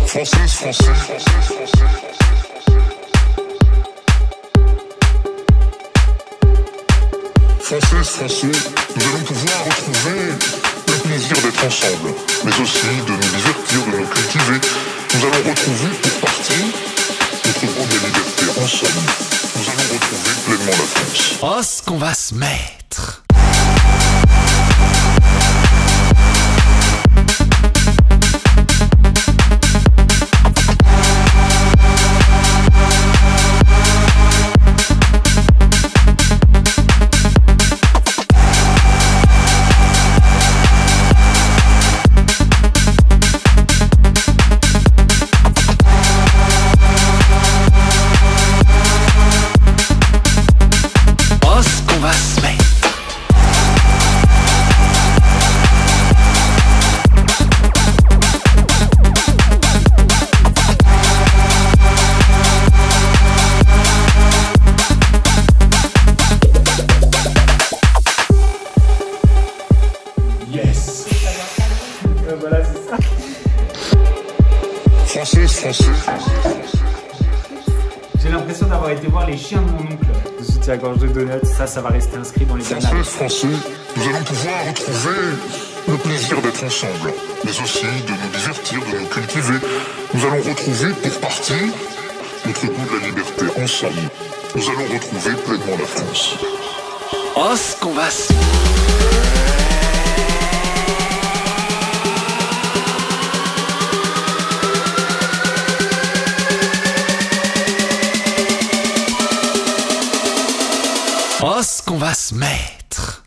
Française, français. Française, français, nous allons pouvoir retrouver le plaisir d'être ensemble, mais aussi de nous divertir, de nous cultiver. Nous allons retrouver pour partie notre goût de la liberté ensemble. Nous allons retrouver pleinement la France. Oh, ce qu'on va se mettre! Voilà, c'est ça. Française, français. J'ai l'impression d'avoir été voir les chiens de mon oncle de soutien-gorge de donuts. Ça va rester inscrit dans les annales. Française, français, nous allons pouvoir retrouver le plaisir d'être ensemble, mais aussi de nous divertir, de nous cultiver. Nous allons retrouver pour partie notre goût de la liberté ensemble. Nous allons retrouver pleinement la France. Oh, ce qu'on va se... Oh, ce qu'on va se mettre!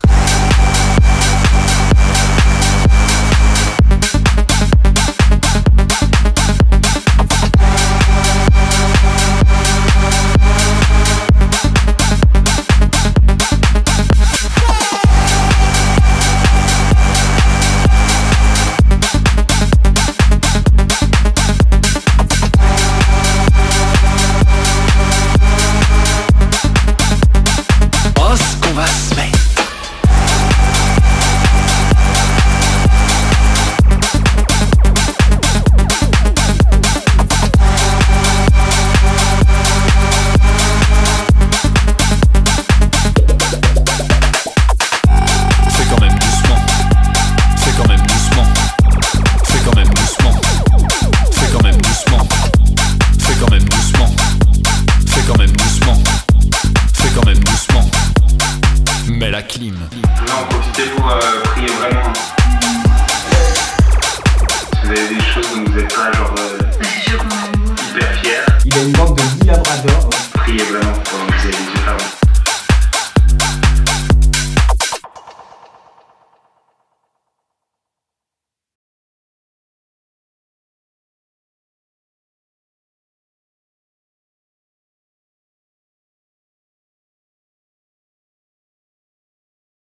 Mais la clim. Non, profitez pour prier vraiment. Si vous avez des choses dont vous êtes pas genre